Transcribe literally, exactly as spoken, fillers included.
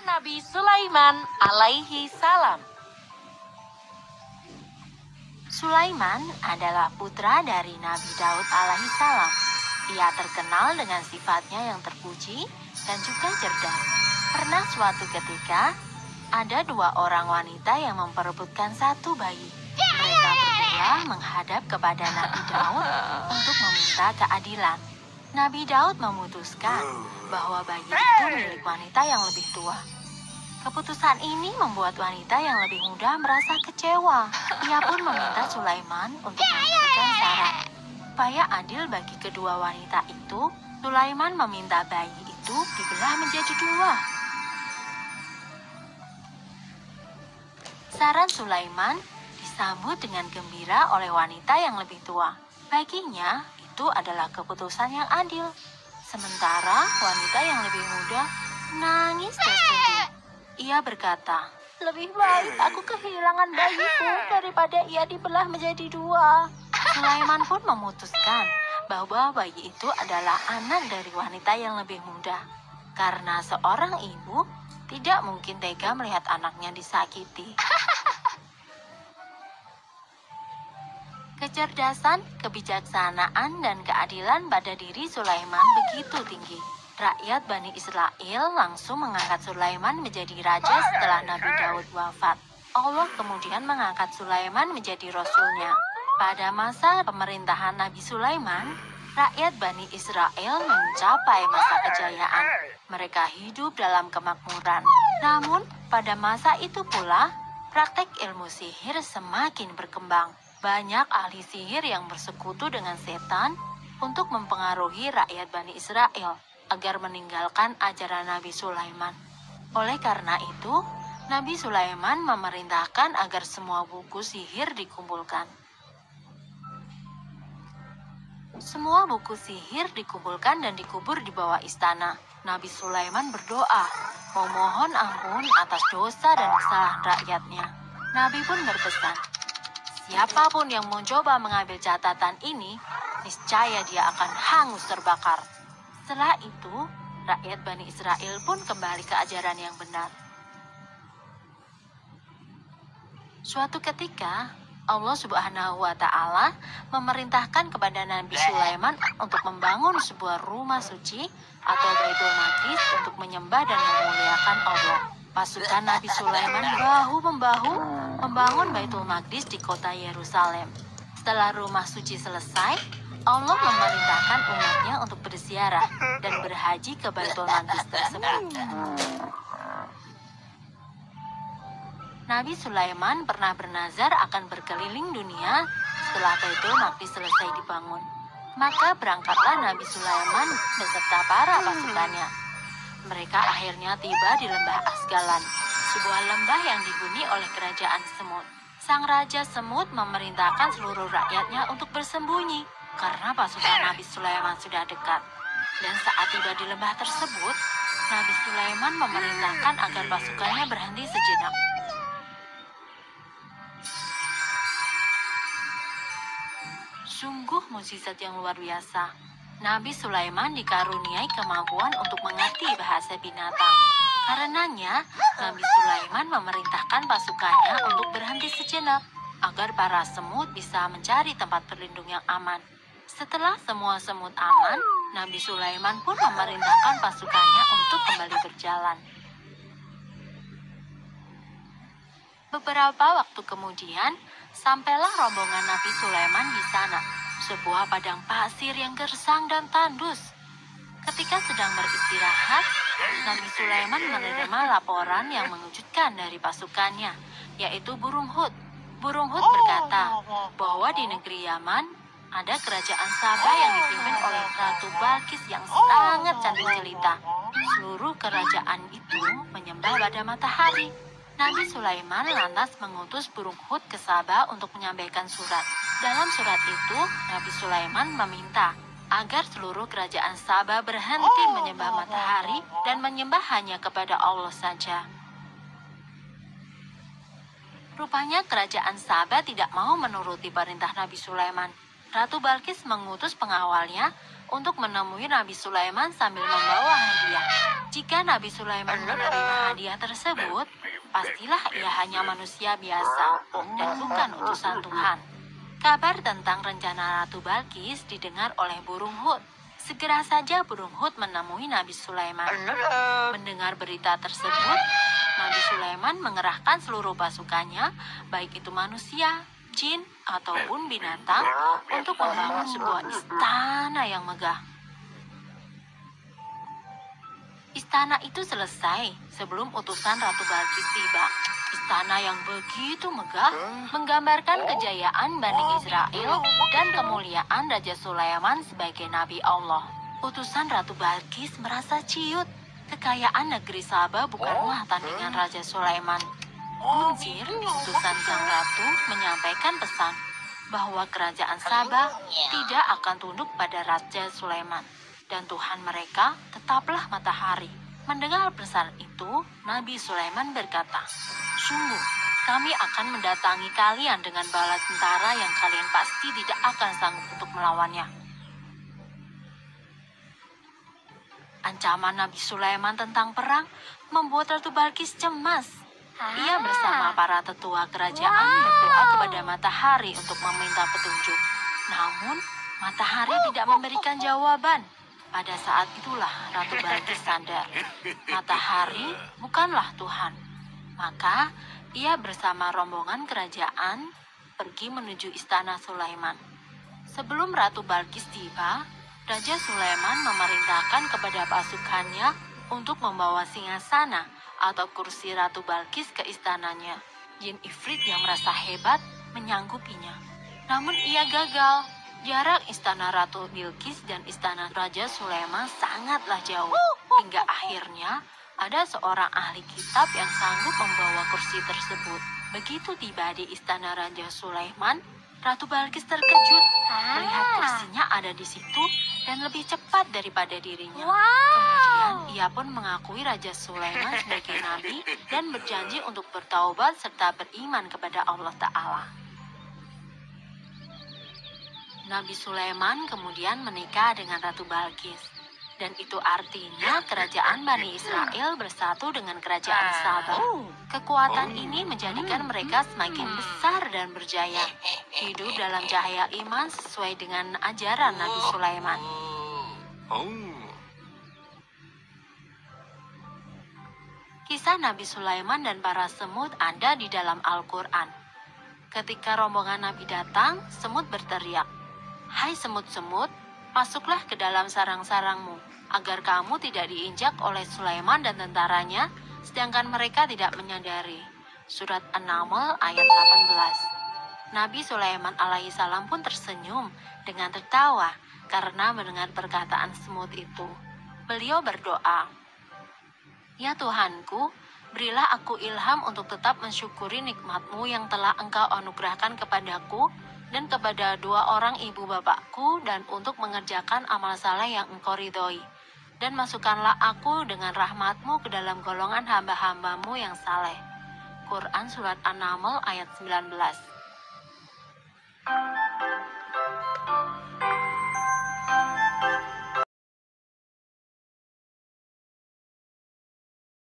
Nabi Sulaiman alaihi salam. Sulaiman adalah putra dari Nabi Daud alaihi salam. Ia terkenal dengan sifatnya yang terpuji dan juga cerdas. Pernah suatu ketika, ada dua orang wanita yang memperebutkan satu bayi. Mereka berdua menghadap kepada Nabi Daud untuk meminta keadilan. Nabi Daud memutuskan bahwa bayi itu milik wanita yang lebih tua. Keputusan ini membuat wanita yang lebih muda merasa kecewa. Ia pun meminta Sulaiman untuk memberikan saran. Supaya adil bagi kedua wanita itu, Sulaiman meminta bayi itu dibelah menjadi dua. Saran Sulaiman disambut dengan gembira oleh wanita yang lebih tua. Baginya, itu adalah keputusan yang adil. Sementara wanita yang lebih muda nangis tersedih. Ia berkata, "Lebih baik aku kehilangan bayiku daripada ia dibelah menjadi dua." Sulaiman pun memutuskan bahwa bayi itu adalah anak dari wanita yang lebih muda. Karena seorang ibu tidak mungkin tega melihat anaknya disakiti. Kecerdasan, kebijaksanaan, dan keadilan pada diri Sulaiman begitu tinggi. Rakyat Bani Israel langsung mengangkat Sulaiman menjadi raja setelah Nabi Daud wafat. Allah kemudian mengangkat Sulaiman menjadi rasulnya. Pada masa pemerintahan Nabi Sulaiman, rakyat Bani Israel mencapai masa kejayaan. Mereka hidup dalam kemakmuran. Namun, pada masa itu pula, praktek ilmu sihir semakin berkembang. Banyak ahli sihir yang bersekutu dengan setan untuk mempengaruhi rakyat Bani Israel agar meninggalkan ajaran Nabi Sulaiman. Oleh karena itu, Nabi Sulaiman memerintahkan agar semua buku sihir dikumpulkan. Semua buku sihir dikumpulkan dan dikubur di bawah istana. Nabi Sulaiman berdoa, memohon ampun atas dosa dan kesalahan rakyatnya. Nabi pun berpesan, siapapun yang mencoba mengambil catatan ini, niscaya dia akan hangus terbakar. Setelah itu, rakyat Bani Israel pun kembali ke ajaran yang benar. Suatu ketika, Allah Subhanahu wa Ta'ala memerintahkan kepada Nabi Sulaiman untuk membangun sebuah rumah suci atau Baitul Maqdis untuk menyembah dan memuliakan Allah. Pasukan Nabi Sulaiman bahu-membahu membangun Baitul Maqdis di kota Yerusalem. Setelah rumah suci selesai, Allah memerintahkan umatnya untuk berziarah dan berhaji ke Baitul Maqdis tersebut. Nabi Sulaiman pernah bernazar akan berkeliling dunia setelah Baitul Maqdis selesai dibangun. Maka berangkatlah Nabi Sulaiman beserta para pasukannya. Mereka akhirnya tiba di lembah Asgalan, sebuah lembah yang dihuni oleh kerajaan semut. Sang Raja Semut memerintahkan seluruh rakyatnya untuk bersembunyi karena pasukan Nabi Sulaiman sudah dekat. Dan saat tiba di lembah tersebut, Nabi Sulaiman memerintahkan agar pasukannya berhenti sejenak. Sungguh mukjizat yang luar biasa. Nabi Sulaiman dikaruniai kemampuan untuk mengerti bahasa binatang. Karenanya, Nabi Sulaiman memerintahkan pasukannya untuk berhenti sejenak agar para semut bisa mencari tempat berlindung yang aman. Setelah semua semut aman, Nabi Sulaiman pun memerintahkan pasukannya untuk kembali berjalan. Beberapa waktu kemudian, sampailah rombongan Nabi Sulaiman di sana, sebuah padang pasir yang gersang dan tandus. Ketika sedang beristirahat, Nabi Sulaiman menerima laporan yang mengejutkan dari pasukannya, yaitu burung Hud. Burung Hud berkata bahwa di negeri Yaman, ada kerajaan Sabah yang dipimpin oleh Ratu Balkis yang sangat cantik jelita. Seluruh kerajaan itu menyembah pada matahari. Nabi Sulaiman lantas mengutus burung Hud ke Sabah untuk menyampaikan surat. Dalam surat itu, Nabi Sulaiman meminta agar seluruh kerajaan Sabah berhenti menyembah matahari dan menyembah hanya kepada Allah saja. Rupanya kerajaan Sabah tidak mau menuruti perintah Nabi Sulaiman. Ratu Balkis mengutus pengawalnya untuk menemui Nabi Sulaiman sambil membawa hadiah. Jika Nabi Sulaiman menerima hadiah tersebut, pastilah ia hanya manusia biasa dan bukan utusan Tuhan. Kabar tentang rencana Ratu Balkis didengar oleh burung Hud. Segera saja burung Hud menemui Nabi Sulaiman. Mendengar berita tersebut, Nabi Sulaiman mengerahkan seluruh pasukannya, baik itu manusia, jin, ataupun binatang, untuk membangun sebuah istana yang megah. Istana itu selesai sebelum utusan Ratu Balkis tiba. Istana yang begitu megah menggambarkan kejayaan Bani Israel dan kemuliaan Raja Sulaiman sebagai Nabi Allah. Utusan Ratu Balkis merasa ciut. Kekayaan negeri Saba bukanlah tandingan Raja Sulaiman. Munzir, utusan sang ratu, menyampaikan pesan bahwa kerajaan Saba tidak akan tunduk pada Raja Sulaiman. Dan Tuhan mereka tetaplah matahari. Mendengar pesan itu, Nabi Sulaiman berkata, "Sungguh, kami akan mendatangi kalian dengan bala tentara yang kalian pasti tidak akan sanggup untuk melawannya." Ancaman Nabi Sulaiman tentang perang membuat Ratu Balkis cemas. Ia bersama para tetua kerajaan berdoa kepada matahari untuk meminta petunjuk. Namun, matahari tidak memberikan jawaban. Pada saat itulah Ratu Balkis sadar, matahari bukanlah Tuhan. Maka ia bersama rombongan kerajaan pergi menuju istana Sulaiman. Sebelum Ratu Balkis tiba, Raja Sulaiman memerintahkan kepada pasukannya untuk membawa singgasana atau kursi Ratu Balkis ke istananya. Jin Ifrit yang merasa hebat menyanggupinya. Namun ia gagal. Jarak istana Ratu Bilqis dan istana Raja Sulaiman sangatlah jauh. Hingga akhirnya ada seorang ahli kitab yang sanggup membawa kursi tersebut. Begitu tiba di istana Raja Sulaiman, Ratu Balkis terkejut melihat kursinya ada di situ dan lebih cepat daripada dirinya. Kemudian ia pun mengakui Raja Sulaiman sebagai nabi dan berjanji untuk bertaubat serta beriman kepada Allah Ta'ala. Nabi Sulaiman kemudian menikah dengan Ratu Balkis. Dan itu artinya kerajaan Bani Israel bersatu dengan kerajaan Saba. Kekuatan ini menjadikan mereka semakin besar dan berjaya. Hidup dalam cahaya iman sesuai dengan ajaran Nabi Sulaiman. Kisah Nabi Sulaiman dan para semut ada di dalam Al-Quran. Ketika rombongan Nabi datang, semut berteriak, "Hai semut-semut, masuklah ke dalam sarang-sarangmu, agar kamu tidak diinjak oleh Sulaiman dan tentaranya, sedangkan mereka tidak menyadari." Surat An-Naml ayat delapan belas. Nabi Sulaiman alaihissalam pun tersenyum dengan tertawa karena mendengar perkataan semut itu. Beliau berdoa, "Ya Tuhanku, berilah aku ilham untuk tetap mensyukuri nikmat-Mu yang telah Engkau anugerahkan kepadaku dan kepada dua orang ibu bapakku, dan untuk mengerjakan amal saleh yang Engkau ridhoi. Dan masukkanlah aku dengan rahmat-Mu ke dalam golongan hamba-hamba-Mu yang saleh." Quran Surat An-Naml ayat sembilan belas.